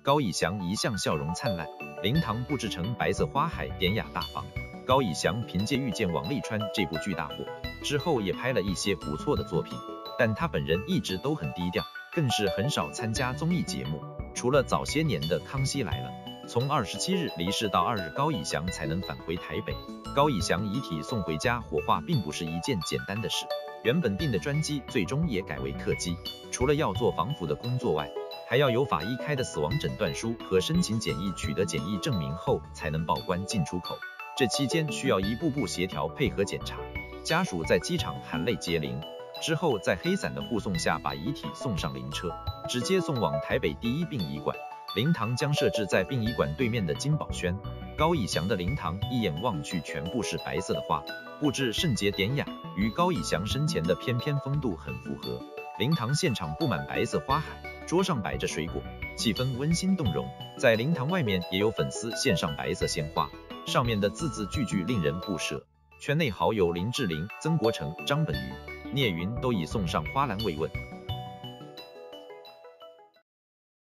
高以翔一向笑容灿烂，灵堂布置成白色花海，典雅大方。高以翔凭借《遇见王沥川》这部剧大火，之后也拍了一些不错的作品，但他本人一直都很低调，更是很少参加综艺节目，除了早些年的《康熙来了》。从27日离世到2日，高以翔才能返回台北。高以翔遗体送回家火化并不是一件简单的事，原本订的专机最终也改为客机，除了要做防腐的工作外，还要由法医开的死亡诊断书和申请检疫取得检疫证明后才能报关进出口，这期间需要一步步协调配合检查。家属在机场含泪接灵，之后在黑伞的护送下把遗体送上灵车，直接送往台北第一殡仪馆。灵堂将设置在殡仪馆对面的金宝轩。高以翔的灵堂一眼望去全部是白色的花，布置圣洁典雅，与高以翔生前的翩翩风度很符合。灵堂现场布满白色花海，桌上摆着水果，气氛温馨动容。在灵堂外面也有粉丝献上白色鲜花，上面的字字句句令人不舍。圈内好友林志玲、曾国成、张本煜、聂云都已送上花篮慰问。